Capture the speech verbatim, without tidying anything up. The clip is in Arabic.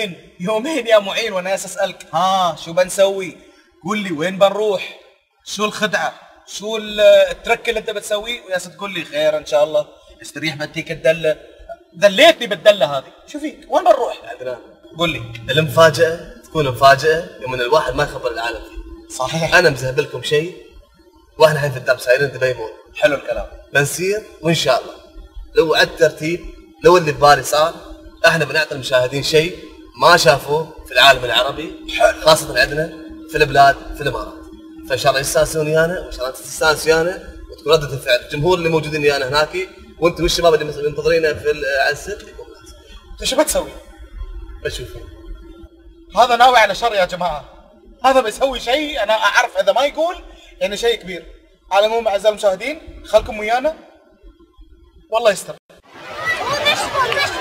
يومين يومين يا معين وانا اسالك ها شو بنسوي؟ قول لي وين بنروح؟ شو الخدعه؟ شو الترك اللي انت بتسويه؟ ويا تقول لي خير ان شاء الله استريح بديك الدله. دليتني بالدله هذه، شو فيك؟ وين بنروح؟ عدنان قول لي. المفاجأة تكون مفاجأة يوم ان الواحد ما يخبر العالم فيه. صحيح. انا مذهب لكم شيء واحنا الحين في الدرب سايرين دبي مول. حلو الكلام. بنسير وان شاء الله لو على الترتيب لو اللي في بالي صار احنا بنعطي المشاهدين شيء ما شافوه في العالم العربي خاصة عندنا في البلاد في الامارات. فان شاء الله يستانسون ويانا وان شاء الله تستانس ويانا وتكون ردة الفعل الجمهور اللي موجودين ويانا هناك وانتم والشباب اللي منتظرينا في على الست يكون لازم. انت شو بتسوي؟ بشوفه. هذا ناوي على شر يا جماعه. هذا بيسوي شيء انا اعرف اذا ما يقول يعني شيء كبير. على العموم اعزائي المشاهدين خلكم ويانا والله يستر.